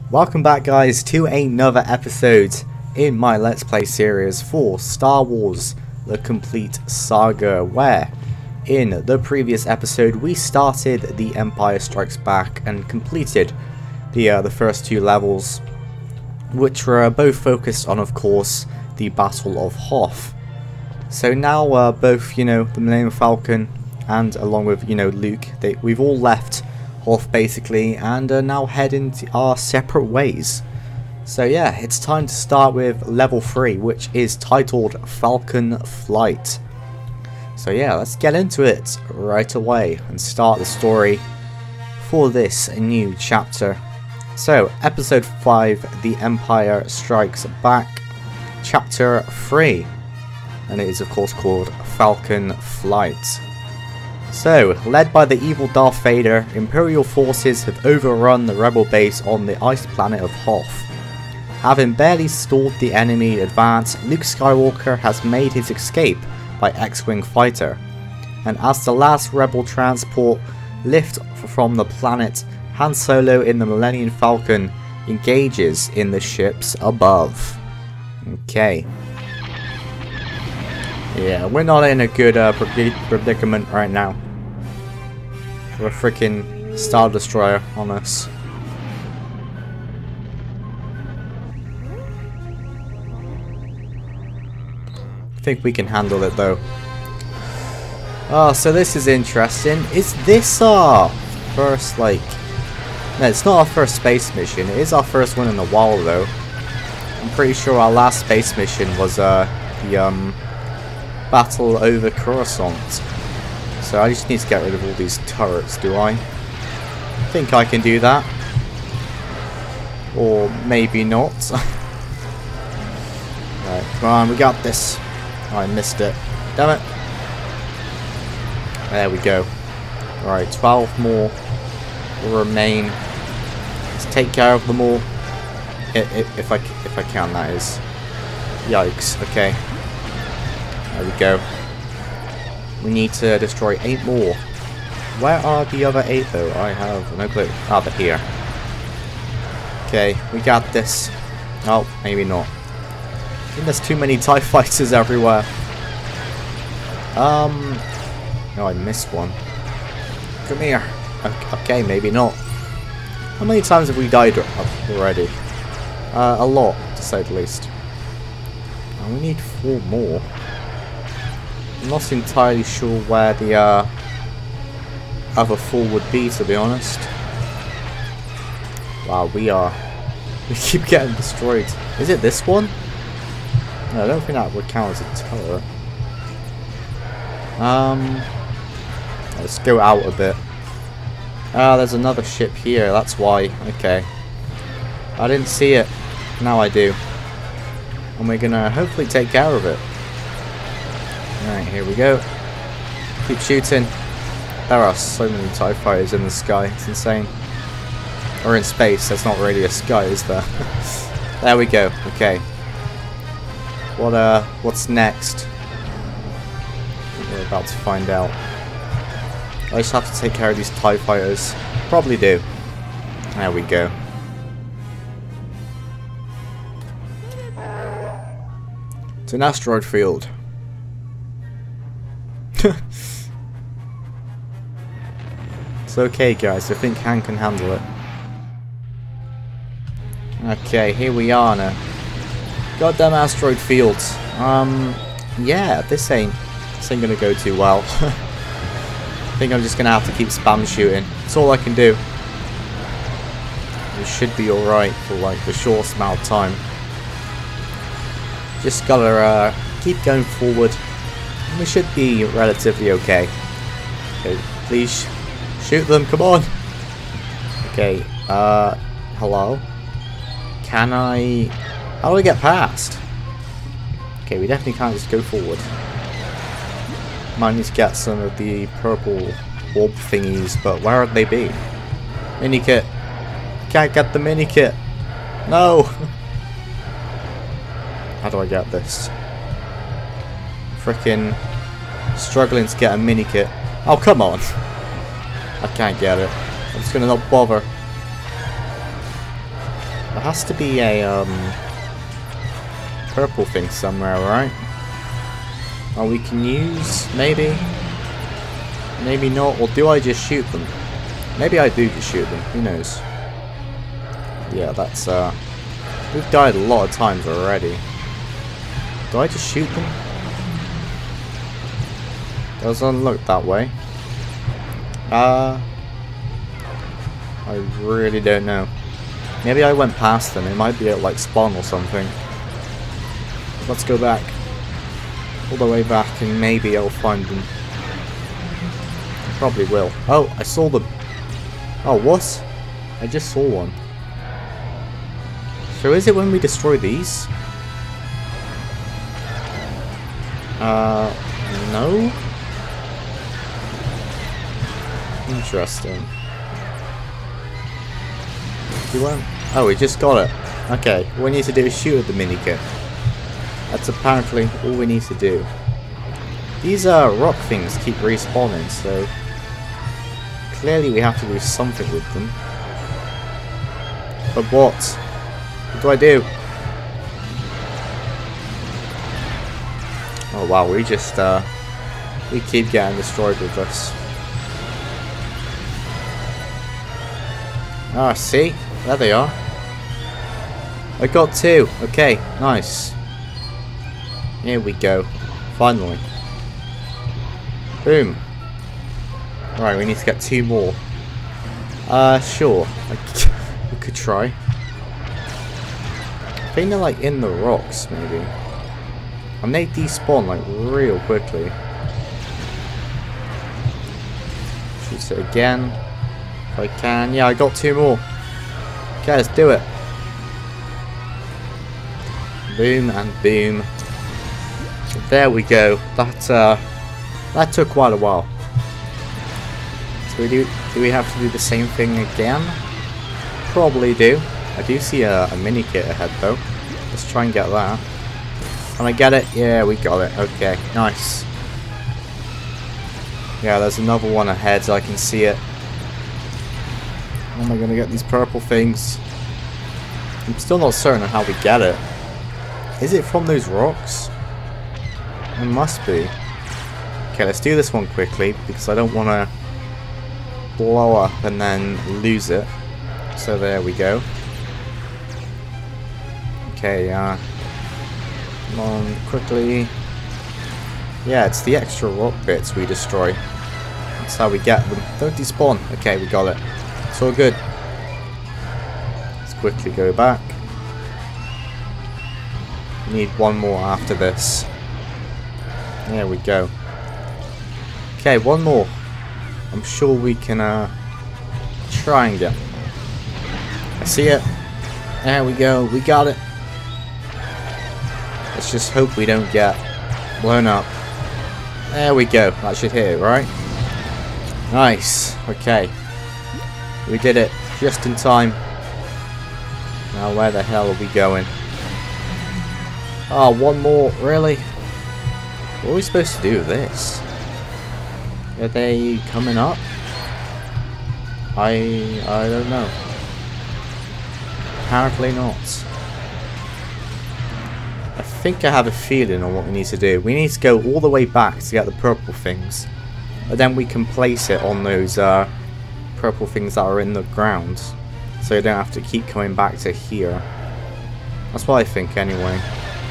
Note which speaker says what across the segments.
Speaker 1: Welcome back guys to another episode in my Let's Play series for Star Wars The Complete Saga, where in the previous episode we started The Empire Strikes Back and completed the first two levels, which were both focused on, of course, the Battle of Hoth. So now both, the Millennium Falcon and along with, Luke, we've all left Hoth basically and are now heading our separate ways. So yeah, it's time to start with level 3, which is titled Falcon Flight. So yeah, let's get into it right away and start the story for this new chapter. So episode 5, The Empire Strikes Back, chapter 3, and it is of course called Falcon Flight. So, led by the evil Darth Vader, Imperial forces have overrun the rebel base on the ice planet of Hoth. Having barely stalled the enemy advance, Luke Skywalker has made his escape by X-Wing fighter, and as the last rebel transport lift from the planet, Han Solo in the Millennium Falcon engages in the ships above. Okay. Yeah, we're not in a good predicament right now. We're a freaking Star Destroyer on us. I think we can handle it though. Oh, so this is interesting. Is this our first, no, it's not our first space mission. It is our first one in a while though. I'm pretty sure our last space mission was the battle over Coruscant. So I just need to get rid of all these turrets, do I? I think I can do that. Or maybe not. Right, come on, we got this. Oh, I missed it. Damn it. There we go. Alright, 12 more will remain. Let's take care of them all. If I can, that is. Yikes, okay. There we go. We need to destroy 8 more. Where are the other 8 though? I have no clue. Ah, they're here. Okay, we got this. Oh, maybe not. I think there's too many TIE fighters everywhere. No, I missed one. Come here. Okay, maybe not. How many times have we died already? A lot, to say the least. Oh, we need 4 more. I'm not entirely sure where the other 4 would be, to be honest. Wow, we keep getting destroyed. Is it this one? No, I don't think that would count as a turret. Let's go out a bit. Ah, there's another ship here, that's why. Okay. I didn't see it. Now I do. And we're gonna hopefully take care of it. Alright, here we go. Keep shooting. There are so many TIE fighters in the sky, it's insane. Or in space, there's not really a sky, is there? There we go, okay. What's next? We're about to find out. I just have to take care of these TIE fighters. Probably do. There we go. It's an asteroid field. It's okay guys, I think Han can handle it. Okay, here we are now. Goddamn asteroid fields. Yeah, this ain't gonna go too well. I think I'm just gonna have to keep spam shooting. That's all I can do. We should be alright for the shortest amount of time. Just gotta keep going forward. We should be relatively okay. Okay, please shoot them, come on! Okay, hello? Can I... How do I get past? Okay, we definitely can't just go forward. Might need to get some of the purple orb thingies, but where would they be? Mini-kit! Can't get the mini-kit! No! How do I get this? Frickin' struggling to get a mini kit. Oh, come on. I can't get it. I'm just gonna not bother. There has to be a purple thing somewhere, right? Oh, we can use, maybe? Maybe not, or do I just shoot them? Maybe I do just shoot them, who knows? Yeah, that's, we've died a lot of times already. Do I just shoot them? Doesn't look that way. I really don't know. Maybe I went past them, it might be at like spawn or something. Let's go back. All the way back and maybe I'll find them. I probably will. Oh, I saw them. Oh, what? I just saw one. So is it when we destroy these? No? Interesting. You won't? Oh, we just got it. Okay, all we need to do is shoot at the minikit. That's apparently all we need to do. These rock things keep respawning, so clearly we have to do something with them. But what? What do I do? Oh wow, we just we keep getting destroyed with this. Ah, see? There they are. I got 2. Okay, nice. Here we go. Finally. Boom. Right, we need to get 2 more. Sure. We could try. I think they're like in the rocks, maybe. And they despawn like real quickly. Shoot it again. If I can. Yeah, I got 2 more. Okay, let's do it. Boom and boom. So there we go. That took quite a while. So do we have to do the same thing again? Probably do. I do see a mini kit ahead though. Let's try and get that. Can I get it? Yeah, we got it. Okay, nice. Yeah, there's another one ahead, so I can see it. How am I going to get these purple things? I'm still not certain on how we get it. Is it from those rocks? It must be. Okay, let's do this one quickly, because I don't want to blow up and then lose it. So there we go. Okay, come on, quickly. Yeah, it's the extra rock bits we destroy. That's how we get them. Don't despawn. Okay, we got it. It's all good. Let's quickly go back. We need one more after this. There we go. Okay, one more. I'm sure we can try and get. I see it. There we go. We got it. Let's just hope we don't get blown up. There we go. That should hit it, right? Nice. Okay. We did it just in time. Now where the hell are we going? Oh, one more. Really? What are we supposed to do with this? Are they coming up? I don't know. Apparently not. I think I have a feeling on what we need to do. We need to go all the way back to get the purple things. But then we can place it on those purple things that are in the ground. So you don't have to keep coming back to here. That's what I think anyway.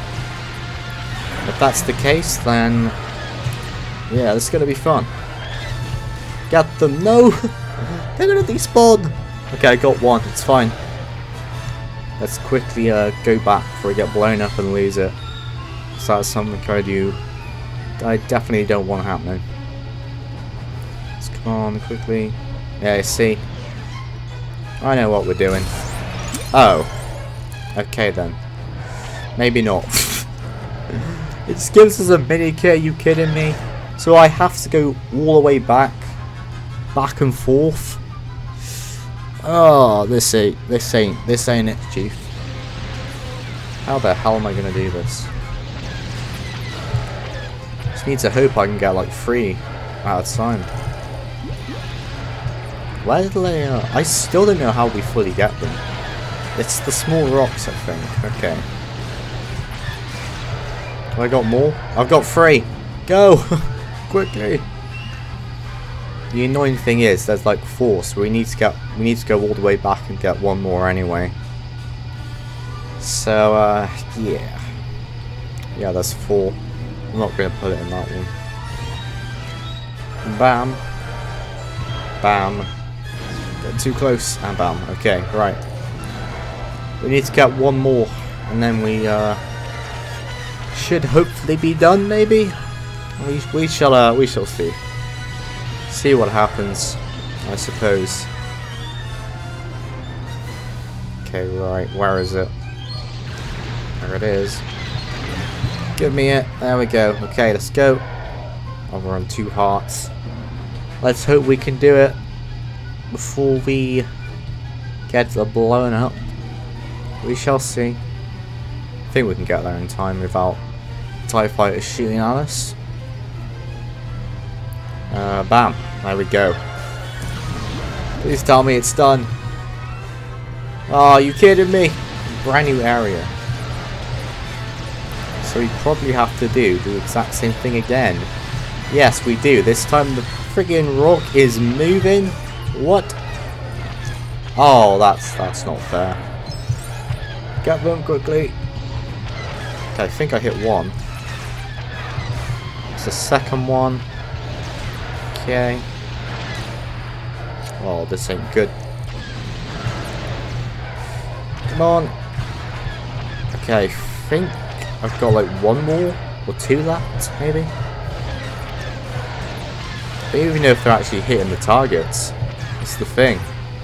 Speaker 1: If that's the case, then yeah, this is going to be fun. Get them. No! They're going to despawn! Okay, I got one. It's fine. Let's quickly go back before I get blown up and lose it. So that's something I definitely don't want happening. Let's come on quickly. Yeah, see? I know what we're doing. Oh. Okay then. Maybe not. It just gives us a mini kit, are you kidding me? So I have to go all the way back and forth. Oh, this ain't it, Chief. How the hell am I gonna do this? Just need to hope I can get like 3 at a time. Where did they? I still don't know how we fully get them. It's the small rocks, I think. Okay. Have I got more? I've got 3. Go! Quickly! The annoying thing is there's like 4, so we need to go all the way back and get 1 more anyway. So yeah. Yeah, that's 4. I'm not gonna put it in that one. Bam. Bam. Get too close and bam. Okay, right. We need to get 1 more and then we should hopefully be done, maybe? We shall see. See what happens, I suppose. Okay, right, where is it? There it is. Give me it. There we go. Okay, let's go. Oh, we're on 2 hearts. Let's hope we can do it before we get blown up. We shall see. I think we can get there in time without TIE fighters shooting at us. Bam. There we go. Please tell me it's done. Oh, you kidding me? Brand new area. So we probably have to do the exact same thing again. Yes, we do. This time the friggin' rock is moving. What? Oh, that's not fair. Get them quickly. Okay, I think I hit 1. It's the second one. Okay. Oh, this ain't good. Come on. Okay, I think I've got like 1 more or 2 left, maybe. I don't even know if they're actually hitting the targets. That's the thing.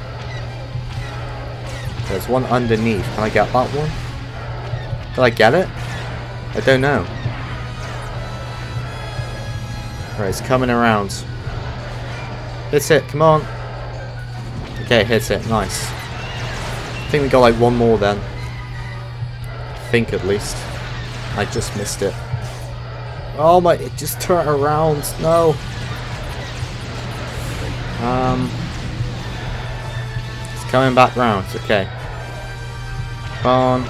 Speaker 1: There's one underneath. Can I get that one? Did I get it? I don't know. Right, it's coming around. Hit it, come on. Okay, hit it, nice. I think we got like 1 more then. I think at least. I just missed it. Oh my, it just turned around. No. It's coming back round. Okay. Come on.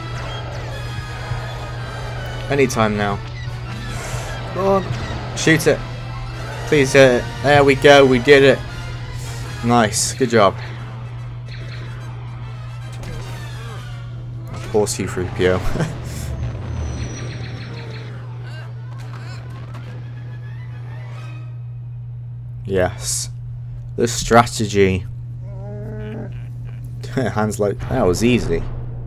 Speaker 1: Anytime now. Come on. Shoot it. Please hit it. There we go. We did it. Nice. Good job. Poor C-3PO. Yes. The strategy. Hands like that was easy.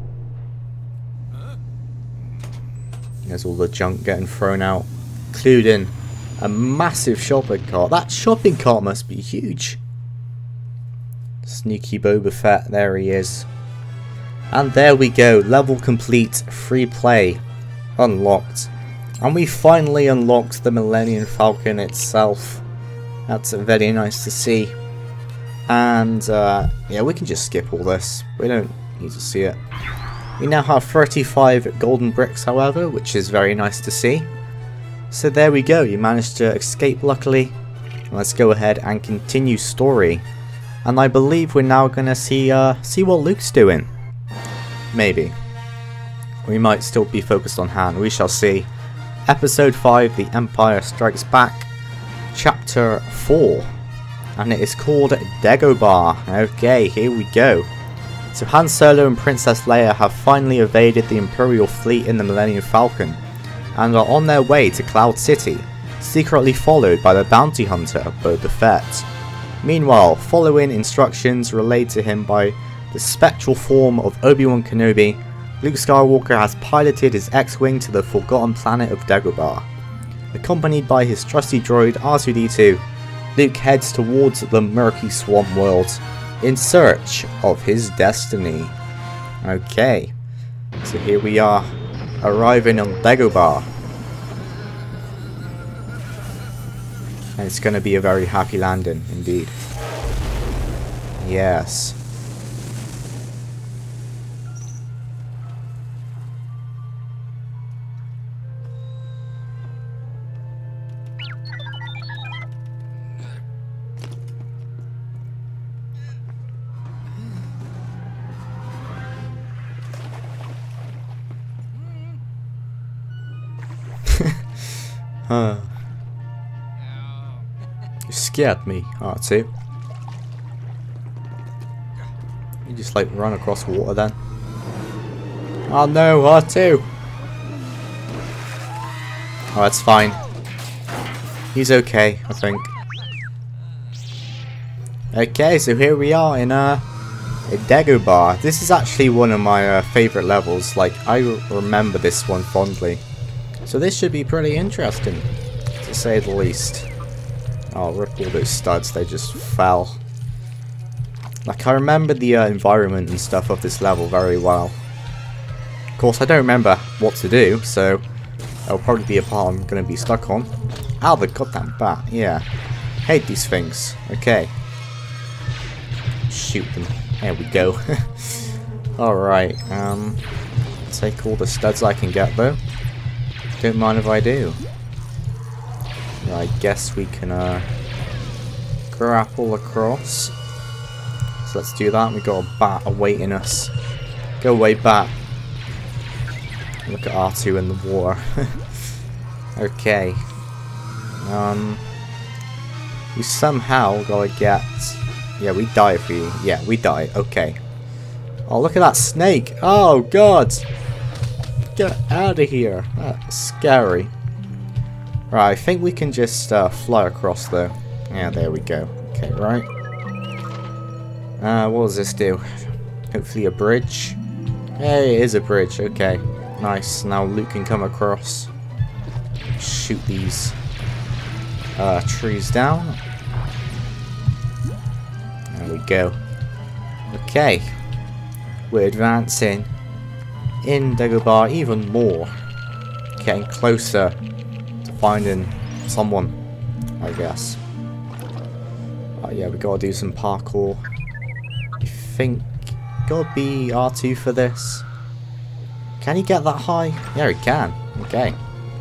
Speaker 1: There's all the junk getting thrown out, including a massive shopping cart. That shopping cart must be huge. Sneaky Boba Fett, there he is. And there we go, level complete, free play, unlocked. And we finally unlocked the Millennium Falcon itself. That's very nice to see. And yeah, we can just skip all this. We don't need to see it. We now have 35 golden bricks, however, which is very nice to see. So there we go, you managed to escape luckily. Let's go ahead and continue story. And I believe we're now going to see what Luke's doing. Maybe. We might still be focused on Han, we shall see. Episode 5, The Empire Strikes Back. Chapter 4. And it is called Dagobah. Okay, here we go. So Han Solo and Princess Leia have finally evaded the Imperial fleet in the Millennium Falcon and are on their way to Cloud City, secretly followed by the bounty hunter Boba Fett. Meanwhile, following instructions relayed to him by the spectral form of Obi-Wan Kenobi, Luke Skywalker has piloted his X-Wing to the forgotten planet of Dagobah. Accompanied by his trusty droid R2-D2, Luke heads towards the murky swamp world in search of his destiny. Okay, so here we are, arriving on Dagobah. And it's going to be a very happy landing, indeed. Yes. Huh. You scared me, R2. You just like run across water then. Oh no, R2! Oh, that's fine. He's okay, I think. Okay, so here we are in Dagobah. This is actually one of my favourite levels. Like, I remember this one fondly. So this should be pretty interesting, to say the least. Oh, rip all those studs, they just fell. Like, I remember the environment and stuff of this level very well. Of course, I don't remember what to do, so that'll probably be a part I'm going to be stuck on. Ow, the goddamn bat, yeah. Hate these things. Okay. Shoot them. There we go. Alright, take all the studs I can get though. Don't mind if I do. I guess we can grapple across. So let's do that. We got a bat awaiting us. Go away, bat. Look at R2 in the water. Okay. We somehow gotta get... Yeah, we die if we... Yeah, we die. Okay. Oh, look at that snake. Oh, God. Get out of here. That's scary. Right, I think we can just fly across, though. Yeah, there we go. Okay, right. What does this do? Hopefully a bridge. Hey, it is a bridge. Okay. Nice. Now Luke can come across. Shoot these trees down. There we go. Okay. We're advancing in Dagobah even more. Getting closer to finding someone, I guess. Yeah, we gotta do some parkour. I think gotta be R2 for this. Can he get that high? Yeah, he can. Okay.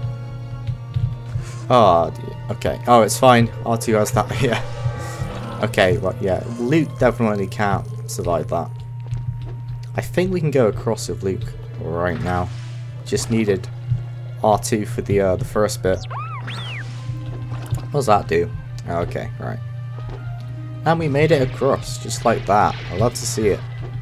Speaker 1: Oh, okay. Oh, it's fine. R2 has that. Yeah. Okay, well, yeah. Luke definitely can't survive that. I think we can go across with Luke right now. Just needed R2 for the first bit. What does that do? Oh, okay, right. And we made it across, just like that. I love to see it.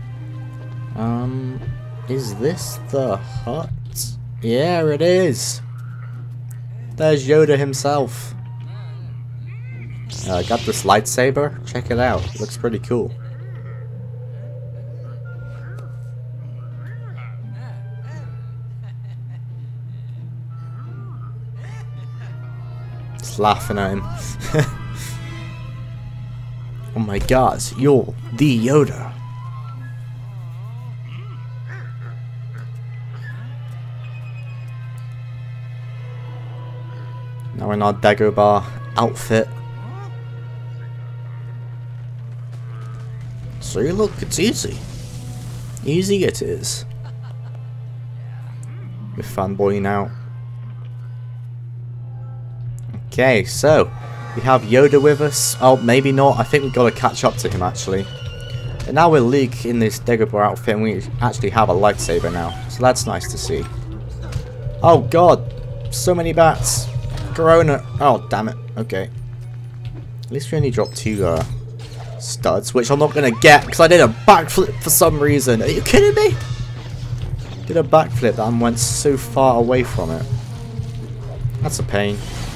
Speaker 1: Is this the hut? Yeah, it is. There's Yoda himself. Got this lightsaber. Check it out. Looks pretty cool. Just laughing at him. Oh my God, you're the Yoda. Now in our Dagobah outfit. See, look, it's easy. Easy it is. We're fanboying out. Okay, so we have Yoda with us. Oh, maybe not. I think we've got to catch up to him actually. And now we're Luke in this Dagobah outfit and we actually have a lightsaber now. So that's nice to see. Oh God, so many bats. Corona. Oh, damn it. Okay. At least we only dropped 2 studs, which I'm not going to get because I did a backflip for some reason. Are you kidding me? Did a backflip and went so far away from it. That's a pain.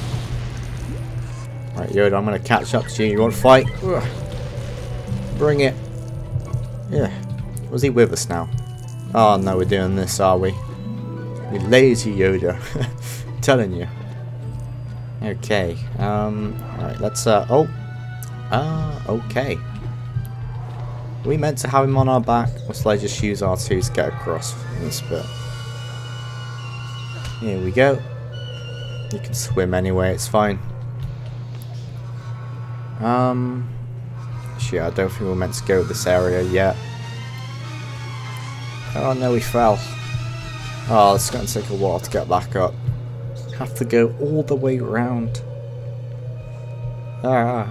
Speaker 1: Right, Yoda, I'm going to catch up to you. You want to fight? Ugh. Bring it. Yeah. Was he with us now? Oh, no, we're doing this, are we? You lazy Yoda. I'm telling you. Okay. Alright, let's, okay. Are we meant to have him on our back? Or shall I just use R2 to get across this bit? Here we go. You can swim anyway, it's fine. Actually, I don't think we're meant to go this area yet. Oh no, we fell. Oh, it's going to take a while to get back up. Have to go all the way around. Ah.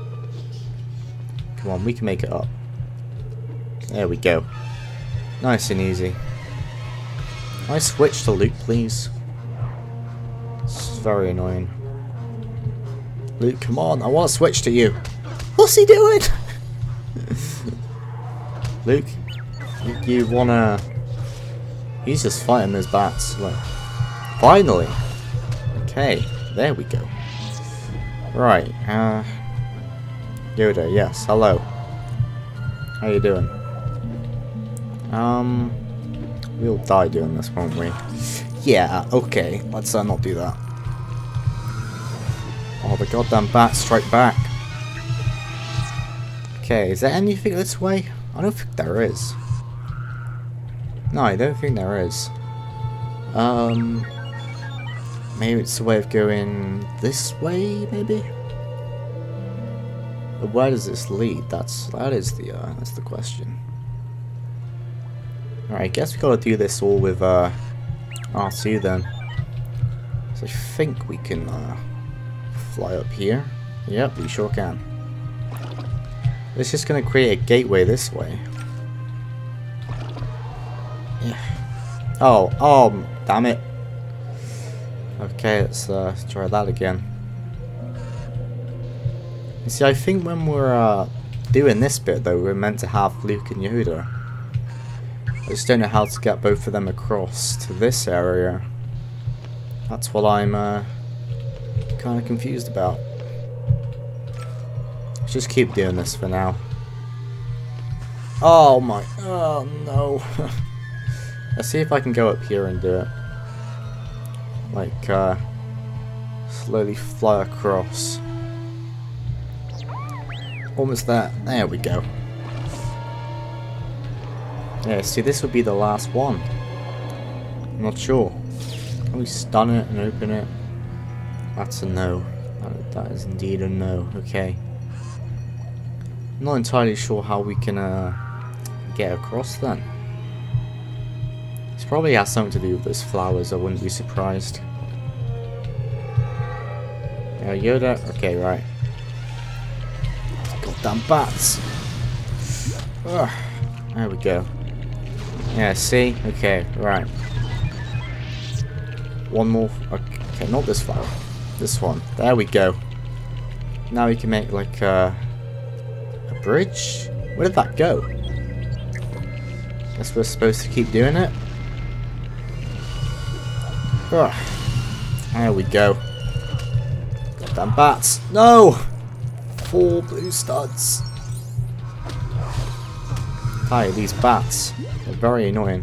Speaker 1: Come on, we can make it up. There we go. Nice and easy. Can I switch to Luke, please? very annoying. Luke, come on, I want to switch to you. What's he doing? Luke, you wanna... He's just fighting his bats. Like, finally. Okay, there we go. Right, Yoda, yes, hello. How you doing? We'll die doing this, won't we? Yeah, okay, let's not do that. Oh, the goddamn bats strike back. Okay, is there anything this way? I don't think there is. No, I don't think there is. Maybe it's a way of going this way, maybe? But where does this lead? That's the question. Alright, I guess we gotta do this all with R2 then. So I think we can fly up here. Yep, we sure can. It's just gonna create a gateway this way. Yeah. Oh, damn it. Okay, let's try that again. You see, I think when we're doing this bit though, we're meant to have Luke and Yoda. I just don't know how to get both of them across to this area. That's what I'm kind of confused about. Let's just keep doing this for now. Oh no. Let's see if I can go up here and do it. Like, slowly fly across. Almost there. There we go. Yeah, see, this would be the last one. I'm not sure. Can we stun it and open it? That's a no. That is indeed a no. Okay. I'm not entirely sure how we can get across then. This probably has something to do with those flowers. I wouldn't be surprised. Yeah, Yoda. Okay, right. Goddamn bats. Ugh. There we go. Yeah, see? Okay, right. One more. Okay, not this flower. This one. There we go. Now we can make like a bridge? Where did that go? Guess we're supposed to keep doing it. Ugh. There we go. Goddamn bats. No! 4 blue studs. Hi, these bats. They're very annoying.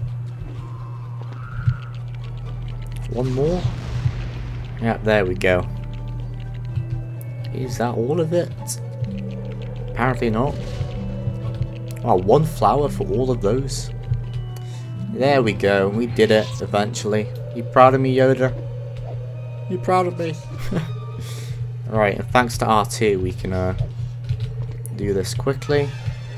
Speaker 1: One more. Yeah, there we go. Is that all of it? Apparently not. Oh, 1 flower for all of those. There we go. We did it eventually. You proud of me, Yoda? You proud of me? Right, and thanks to R2 we can do this quickly.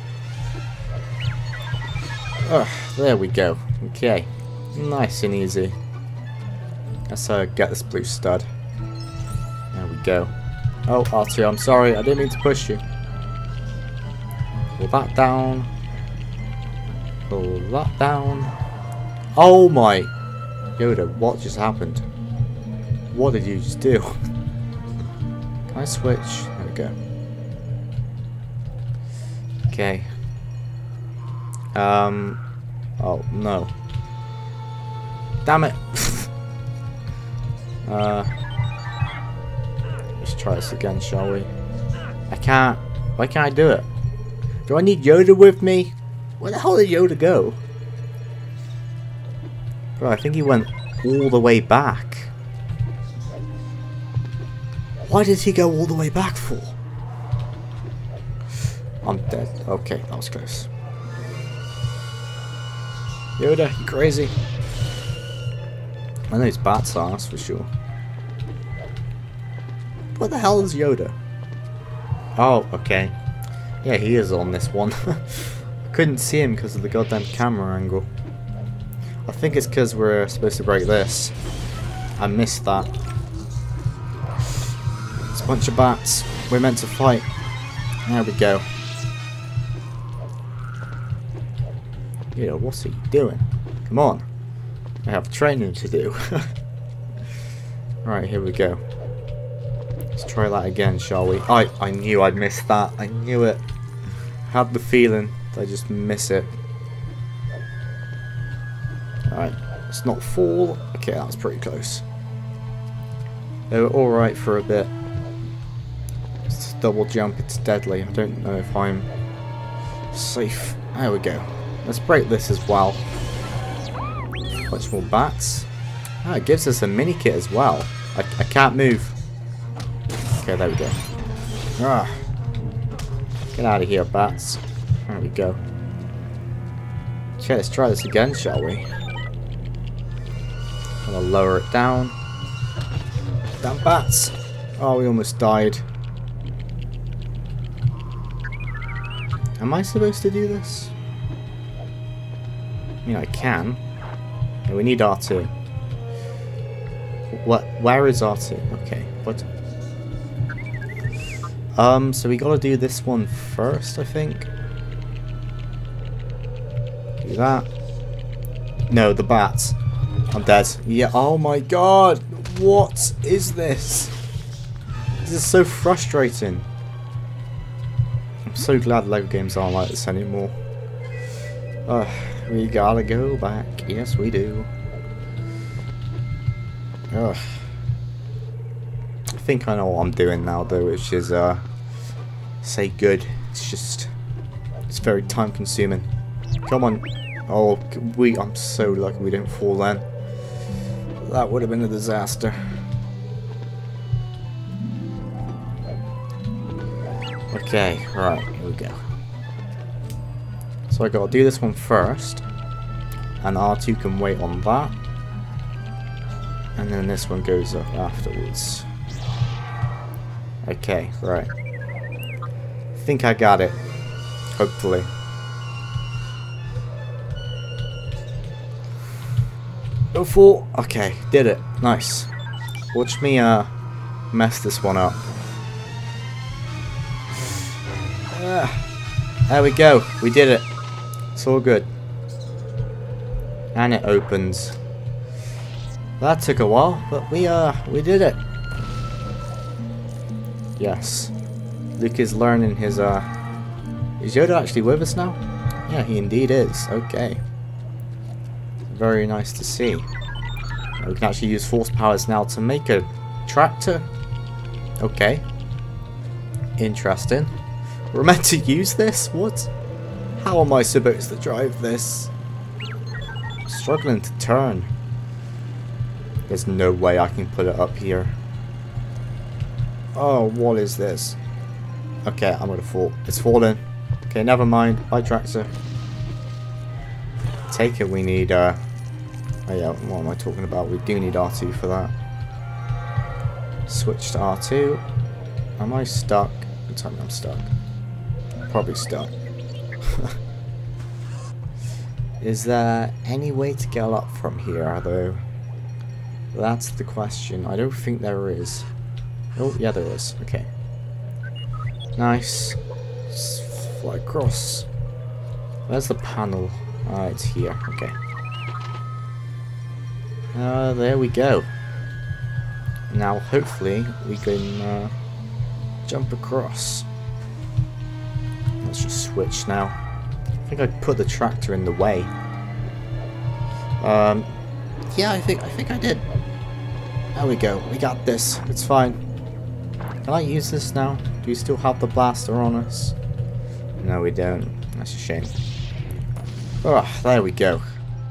Speaker 1: There we go. Okay. Nice and easy. Let's get this blue stud. There we go. Oh, R2, I'm sorry. I didn't mean to push you. Pull that down. Pull that down. Oh my... Yoda, what just happened? What did you just do? Can I switch? There we go. Okay. Oh, no. Damn it! Let's try this again, shall we? I can't. Why can't I do it? Do I need Yoda with me? Where the hell did Yoda go? Bro, I think he went all the way back. Why did he go all the way back for? I'm dead. Okay, that was close. Yoda, you crazy? I know it's bats are, that's for sure. What the hell is Yoda? Oh, okay. Yeah, he is on this one. I couldn't see him because of the goddamn camera angle. I think it's because we're supposed to break this. I missed that. It's a bunch of bats. We're meant to fight. There we go. Yeah, what's he doing? Come on. I have training to do. Right, here we go. Let's try that again, shall we? I knew I'd miss that. I knew it. Had the feeling that I'd just miss it. Alright, let's not fall. Okay, that was pretty close. They were alright for a bit. Let's double jump, it's deadly. I don't know if I'm safe. There we go. Let's break this as well. Bunch more bats. Ah, it gives us a mini kit as well. I can't move. Okay, there we go. Ah. Get out of here, bats. There we go. Okay, let's try this again, shall we? I'm gonna lower it down. Damn bats! Oh, we almost died. Am I supposed to do this? I mean, I can. Okay, we need R2. What? Where is R2? Okay, what? So we gotta do this one first, I think. Do that. No, the bats. I'm dead. Yeah, oh my god! What is this? This is so frustrating. I'm so glad LEGO games aren't like this anymore. We gotta go back. Yes, we do. Ugh. I think I know what I'm doing now, though, which is, say good. It's very time consuming. Come on. Oh, I'm so lucky we didn't fall then. That would have been a disaster. Okay, right, here we go. So I gotta do this one first. And R2 can wait on that. And then this one goes up afterwards. Okay, right. I think I got it. Hopefully. Go for. Okay, did it. Nice. Watch me mess this one up. There we go. We did it. It's all good. And it opens. That took a while, but we did it. Yes. Luke is learning his Is Yoda actually with us now? Yeah, he indeed is. Okay. Very nice to see. We can actually use force powers now to make a tractor. Okay. Interesting. We're meant to use this? What? How am I supposed to drive this? I'm struggling to turn. There's no way I can put it up here. Oh, what is this? Okay, I'm gonna fall. It's falling. Okay, never mind. Bye, tractor. Take it, we need, oh yeah, what am I talking about? We do need R2 for that. Switch to R2. Am I stuck? Don't tell me I'm stuck. Probably stuck. Is there any way to get up from here, though? That's the question. I don't think there is. Oh, yeah, there is. Okay. Nice. Just fly across. Where's the panel? Ah, it's here. Okay. There we go. Now, hopefully, we can jump across. Let's just switch now. I think I put the tractor in the way. Yeah, I think I did. There we go. We got this. It's fine. Can I use this now? Do we still have the blaster on us? No, we don't. That's a shame. Oh, there we go.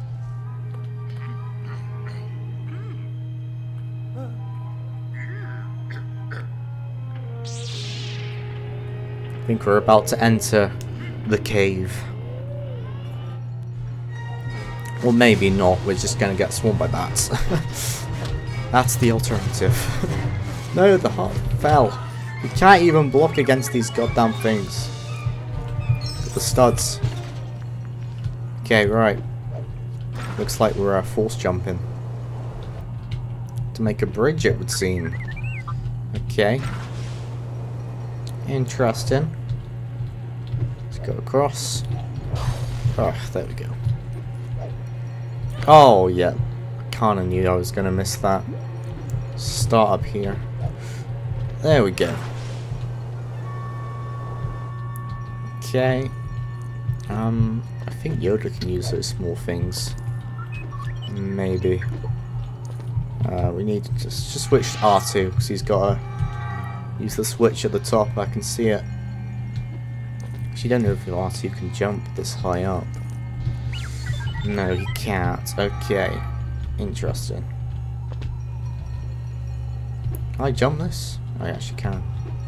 Speaker 1: I think we're about to enter the cave. Or maybe not, we're just gonna get swarmed by bats. That's the alternative. No, the heart fell. We can't even block against these goddamn things. With the studs. Okay, right. Looks like we're force jumping. To make a bridge, it would seem. Okay. Interesting. Let's go across. Oh, there we go. Oh, yeah. I kinda knew I was gonna miss that. Start up here. There we go. Okay. I think Yoda can use those small things. Maybe. We need to just switch to R2 because he's got to use the switch at the top. I can see it. Actually, don't know if R2 can jump this high up. No, he can't. Okay. Interesting. Can I jump this? Oh, I actually can.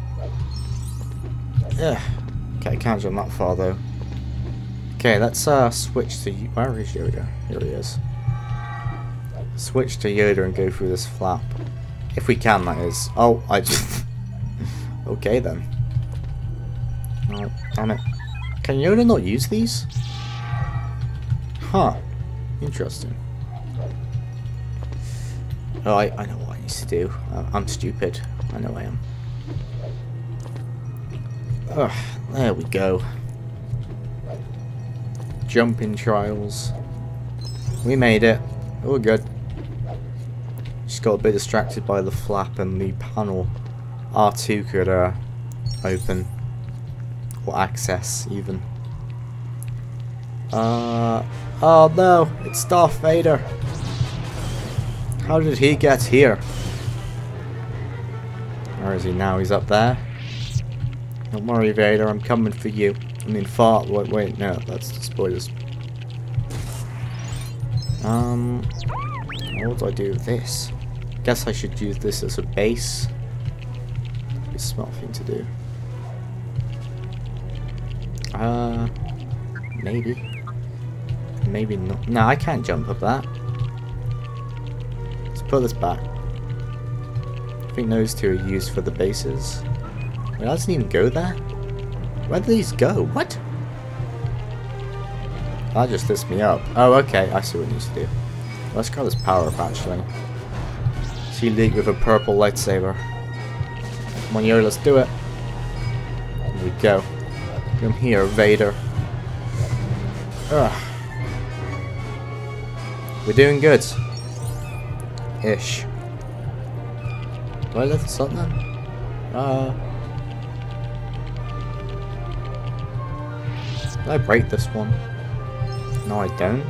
Speaker 1: Yeah. Okay, I can't jump that far though. Okay, let's switch to... Where is Yoda? Here he is. Switch to Yoda and go through this flap. If we can, that is. Oh, I just... Okay then. Oh, damn it. Can Yoda not use these? Huh. Interesting. Oh, I know what I need to do. I'm stupid. I know I am. Ugh, there we go. Jumping trials. We made it. We're good. Just got a bit distracted by the flap and the panel R2 could open. Or access, even. Oh no! It's Darth Vader! How did he get here? Where is he now? He's up there. Don't worry, Vader, I'm coming for you. I mean, fart. Wait, no, that's the spoilers. What do I do with this? Guess I should use this as a base. Be a smart thing to do. Maybe. Maybe not. No, I can't jump up that. Let's put this back. I think those two are used for the bases. It doesn't even go there? Where do these go? What? That just lifts me up. Oh, okay. I see what it needs to do. Let's grab this power up, actually. See League with a purple lightsaber. Come on, yo, let's do it. There we go. Come here, Vader. Ugh. We're doing good. Ish. Do I lift this up then? Did I break this one? No, I don't.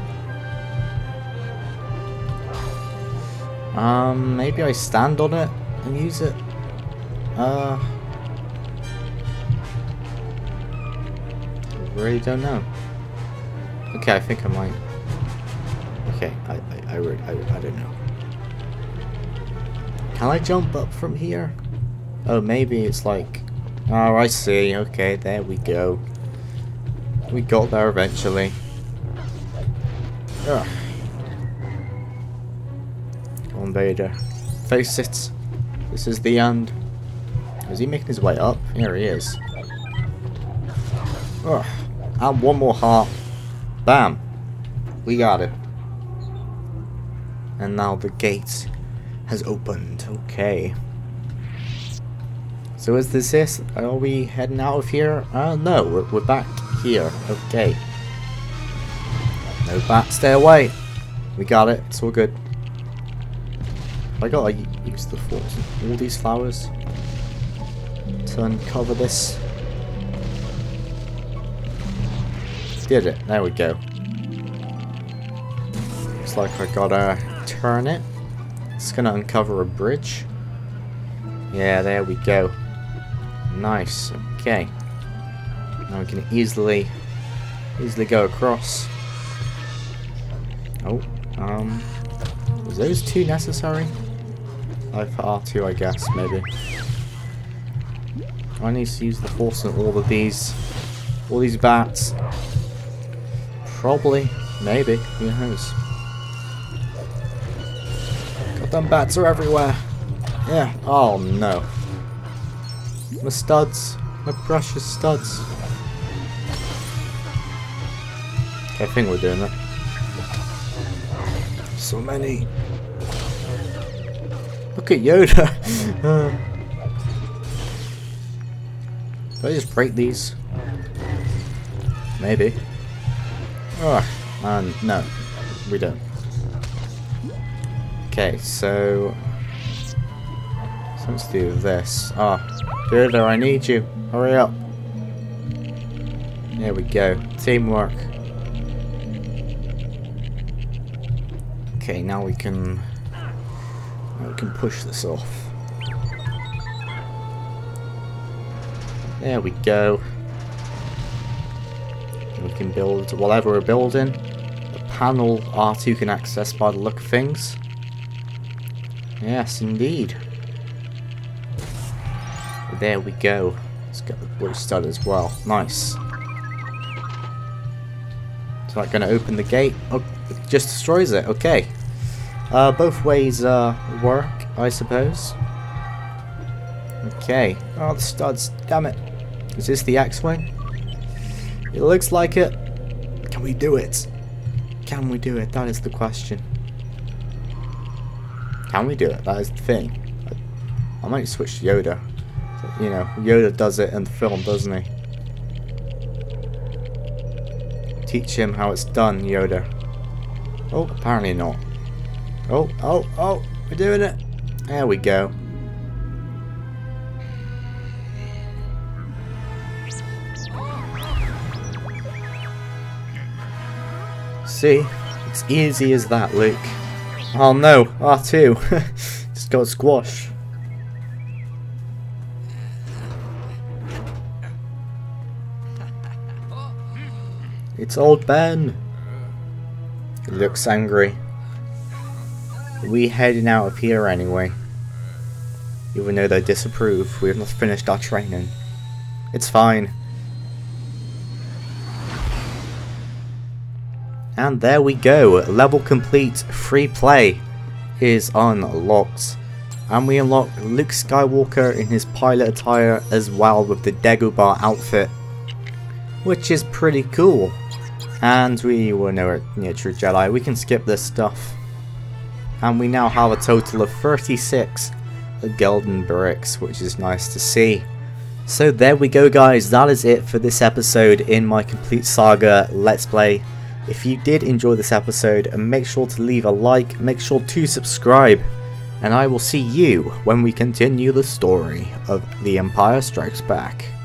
Speaker 1: Maybe I stand on it and use it. I really don't know. Okay, I think I might. Okay, I don't know. Can I jump up from here? Oh, maybe it's like... Oh, I see. Okay, there we go. We got there eventually. Ugh. Come on, Vader. Face it. This is the end. Is he making his way up? Here he is. Ugh. And one more heart. Bam. We got it. And now the gate has opened. Okay. So is this it? Are we heading out of here? No, we're back here. Okay. No bat, stay away. We got it. It's all good. I gotta use the force. All these flowers to uncover this. Did it. There we go. Looks like I gotta turn it. It's gonna uncover a bridge. Yeah, there we go. Nice. Okay. Now we can easily go across. Oh, was those two necessary? For R2, I guess, maybe. I need to use the force on all these bats. Probably, maybe, who knows? Goddamn bats are everywhere. Yeah. Oh no. My studs, my precious studs. Okay, I think we're doing it. So many. Look at Yoda. Do I just break these? Maybe. Oh, no, we don't. Okay, so So let's do this. Further, I need you. Hurry up. There we go. Teamwork. Okay, now we can push this off. There we go. We can build whatever we're building. The panel R2 can access by the look of things. Yes, indeed. There we go. Let's get the blue stud as well. Nice. Is that going to open the gate? Oh, it just destroys it. Okay. Both ways work, I suppose. Okay. Oh, the studs. Damn it. Is this the X-Wing? It looks like it. Can we do it? Can we do it? That is the question. Can we do it? That is the thing. I might switch to Yoda. You know, Yoda does it in the film, doesn't he? Teach him how it's done, Yoda. Oh, apparently not. Oh, we're doing it. There we go. See? It's easy as that, Luke. Oh no, R2. Just got squashed. It's old Ben. He looks angry. We heading out of here anyway. Even though they disapprove, we have not finished our training. It's fine. And there we go. Level complete. Free play is unlocked. And we unlock Luke Skywalker in his pilot attire as well with the Dagobah outfit, which is pretty cool. And we were nowhere near True Jedi. We can skip this stuff. And we now have a total of 36 golden bricks, which is nice to see. So there we go, guys. That is it for this episode in my Complete Saga Let's Play. If you did enjoy this episode, make sure to leave a like, make sure to subscribe, and I will see you when we continue the story of The Empire Strikes Back.